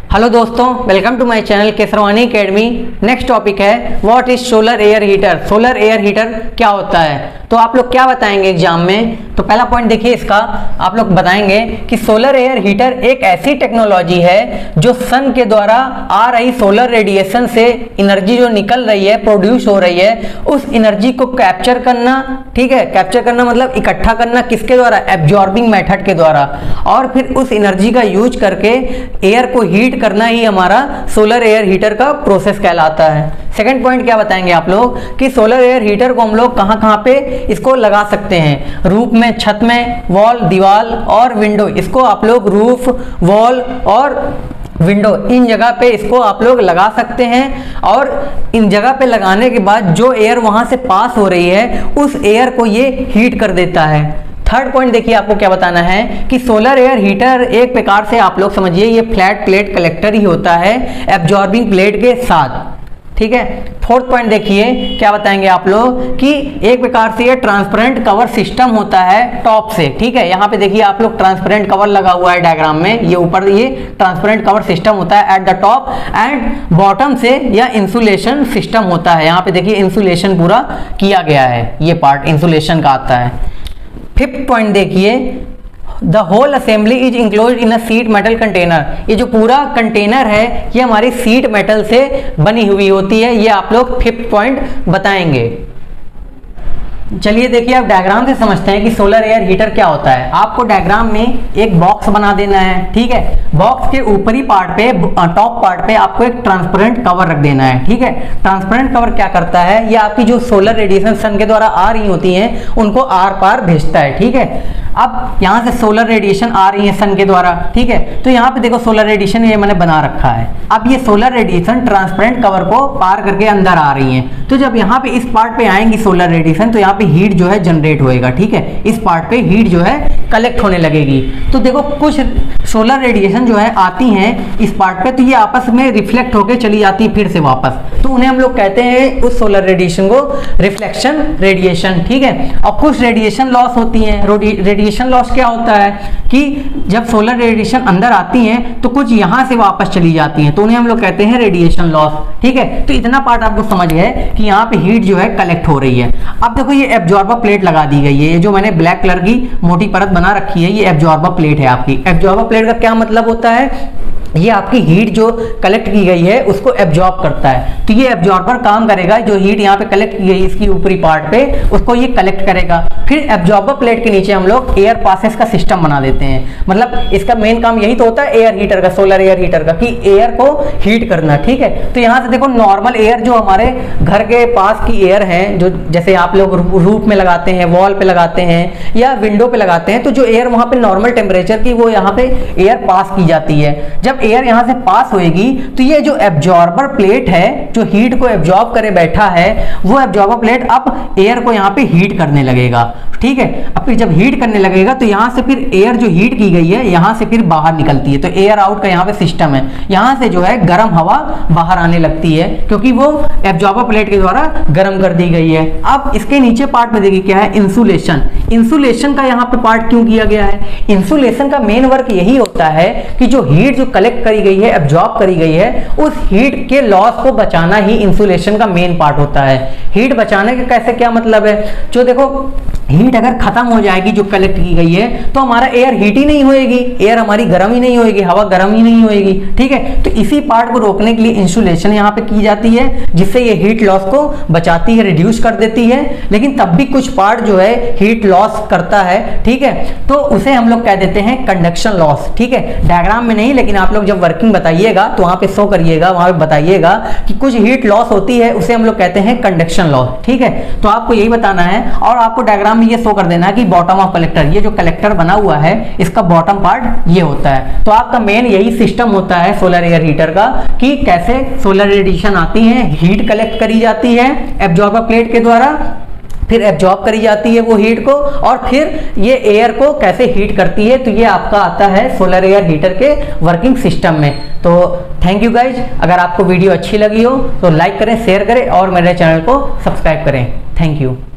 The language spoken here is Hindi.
हेलो दोस्तों, welcome to my channel Kesarwani academy. Next topic है what is solar air heater. Solar air heater क्या होता है, तो आप लोग क्या बताएंगे एग्जाम में। तो पहला पॉइंट देखिए इसका, आप लोग बताएंगे कि सोलर एयर हीटर एक ऐसी टेक्नोलॉजी है जो सन के द्वारा आ रही सोलर रेडिएशन से एनर्जी जो निकल रही है, प्रोड्यूस हो रही है, उस एनर्जी को कैप्चर करना, ठीक है, कैप्चर करना मतलब इकट्ठा करना, किसके द्वारा, एब्जॉर्बिंग मेथड के द्वारा, और फिर उस एनर्जी का यूज करके एयर को हीट करना ही हमारा सोलर एयर हीटर का प्रोसेस कहलाता है। सेकंड पॉइंट क्या बताएंगे आप लोग कि सोलर एयर हीटर को हम लोग कहां पे इसको लगा सकते हैं। रूफ में, छत में, वॉल, दीवार और विंडो, इसको आप लोग रूफ, वॉल और विंडो, इन जगह पे इसको आप लोग लगा सकते हैं। और इन जगह पे लगाने के बाद जो एयर वहां से पास हो रही है उस एयर को ये हीट कर देता है। थर्ड पॉइंट देखिए आपको क्या बताना है कि सोलर एयर हीटर एक प्रकार से आप लोग समझिए ये फ्लैट प्लेट कलेक्टर ही होता है एब्जॉर्बिंग प्लेट के साथ, ठीक है। फोर्थ पॉइंट देखिए क्या बताएंगे आप लोग कि एक प्रकार से ये ट्रांसपेरेंट कवर सिस्टम होता है टॉप से, ठीक है। यहाँ पे देखिए आप लोग ट्रांसपेरेंट कवर लगा हुआ है डायग्राम में, ये ऊपर ये ट्रांसपेरेंट कवर सिस्टम होता है at the top and bottom से या इंसुलेशन सिस्टम होता है। यहाँ पे देखिए इंसुलेशन पूरा किया गया है, ये पार्ट इंसुलेशन का आता है। फिफ्थ पॉइंट देखिए the whole assembly is enclosed in a sheet metal container. ये जो पूरा कंटेनर है ये हमारी सीट मेटल से बनी हुई होती है, ये आप लोग फिफ्थ पॉइंट बताएंगे। चलिए देखिए आप डायग्राम से समझते हैं कि सोलर एयर हीटर क्या होता है। आपको डायग्राम में एक बॉक्स बना देना है, ठीक है। बॉक्स के ऊपरी पार्ट पे, टॉप पार्ट पे आपको एक ट्रांसपेरेंट कवर रख देना है, ठीक है। ट्रांसपेरेंट कवर क्या करता है, ये आपकी जो सोलर रेडिएशन सन के द्वारा आ रही होती हैं उनको आर पार भेजता है, ठीक है। अब यहाँ से सोलर रेडिएशन आ रही है सन के द्वारा, ठीक है, तो यहाँ पे देखो सोलर रेडिएशन ये मैंने बना रखा है। अब ये सोलर रेडिएशन ट्रांसपेरेंट कवर को पार करके अंदर आ रही है, तो जब यहाँ पे इस पार्ट पे आएंगी सोलर रेडिएशन तो यहाँ पे हीट जो है जनरेट होएगा, ठीक है। इस पार्ट पे हीट जो है कलेक्ट होने लगेगी। तो देखो कुछ सोलर रेडिएशन जो है आती हैं इस पार्ट पे, तो ये आपस में रिफ्लेक्ट होके चली जाती है फिर से वापस, तो उन्हें हम लोग कहते हैं उस सोलर रेडिएशन को रिफ्लेक्शन रेडिएशन, ठीक है। और कुछ रेडिएशन लॉस होती है। रेडिएशन लॉस क्या होता है कि जब सोलर रेडिएशन अंदर आती हैं तो कुछ यहां से वापस चली जाती हैं, तो उन्हें हम लोग कहते हैं रेडिएशन लॉस, ठीक है। तो इतना पार्ट आपको समझ गए कि यहाँ पे हीट जो है कलेक्ट हो रही है। अब देखो ये एब्जॉर्बर प्लेट लगा दी गई है, ये जो मैंने ब्लैक कलर की मोटी परत बना रखी है ये एब्जॉर्बर प्लेट है आपकी। एब्जॉर्बर प्लेट का क्या मतलब होता है, ये आपकी हीट जो कलेक्ट की गई है उसको एब्जॉर्ब करता है। तो ये एब्जॉर्बर काम करेगा, जो हीट यहाँ पे कलेक्ट की गई इसकी ऊपरी पार्ट पे उसको ये कलेक्ट करेगा। फिर एब्जॉर्बर प्लेट के नीचे हम लोग एयर पासेस का सिस्टम बना देते हैं। मतलब इसका मेन काम यही तो होता है एयर हीटर का, सोलर एयर हीटर का, कि एयर को हीट करना, ठीक है। तो यहाँ से देखो नॉर्मल एयर जो हमारे घर के पास की एयर है, जो जैसे आप लोग रूफ में लगाते हैं, वॉल पे लगाते हैं या विंडो पे लगाते हैं, तो जो एयर वहां पे नॉर्मल टेम्परेचर की वो यहाँ पे एयर पास की जाती है। जब एयर यहां से पास होएगी तो ये जो एब्जॉर्बर प्लेट है जो हीट को एब्जॉर्ब करे बैठा है, वो एब्जॉर्बर प्लेट अब एयर को यहाँ पे हीट करने लगेगा, ठीक है। अब फिर जब हीट करने लगेगा तो यहां से फिर एयर जो हीट की गई है यहां से फिर बाहर निकलती है, तो एयर आउट का यहाँ पे सिस्टम है। यहां से जो है गर्म हवा बाहर आने लगती है क्योंकि वो एब्जॉर्बर प्लेट के द्वारा गर्म कर दी गई है। अब इसके नीचे पार्ट में देखिए क्या है, इंसुलेशन। इंसुलेशन का यहाँ पे पार्ट क्यों किया गया है, इंसुलेशन का मेन वर्क यही होता है कि जो हीट जो कलेक्ट करी गई है, एब्जॉर्ब करी गई है, उस हीट के लॉस को बचाना ही इंसुलेशन का मेन पार्ट होता है। हीट बचाने का कैसे क्या मतलब है, जो देखो हीट अगर खत्म हो जाएगी जो कलेक्ट की गई है तो हमारा एयर हीट ही नहीं होएगी, एयर हमारी गर्म ही नहीं होएगी, हवा गर्म ही नहीं होएगी, ठीक है। तो इसी पार्ट को रोकने के लिए इंसुलेशन यहाँ पे की जाती है, जिससे ये हीट लॉस को बचाती है, रिड्यूस कर देती है। लेकिन तब भी कुछ पार्ट जो है हीट लॉस करता है, ठीक है, तो उसे हम लोग कह देते हैं कंडक्शन लॉस, ठीक है। डायग्राम में नहीं, लेकिन आप लोग जब वर्किंग बताइएगा तो वहां पे शो करिएगा, वहां पे बताइएगा कि कुछ हीट लॉस होती है, उसे हम लोग कहते हैं कंडक्शन लॉस, ठीक है। तो आपको यही बताना है और आपको डायग्राम में ये शो कर देना है कि बॉटम ऑफ कलेक्टर, ये जो कलेक्टर बना हुआ है इसका बॉटम पार्ट ये होता है। तो आपका मेन यही सिस्टम होता है सोलर एयर हीटर का कि कैसे सोलर रेडिएशन आती है, हीट कलेक्ट करी जाती है एब्जॉर्बर प्लेट के द्वारा, फिर एब्जॉर्ब करी जाती है वो हीट को, और फिर ये एयर को कैसे हीट करती है। तो ये आपका आता है सोलर एयर हीटर के वर्किंग सिस्टम में। तो थैंक यू गाइज, अगर आपको वीडियो अच्छी लगी हो तो लाइक करें, शेयर करें और मेरे चैनल को सब्सक्राइब करें। Thank you.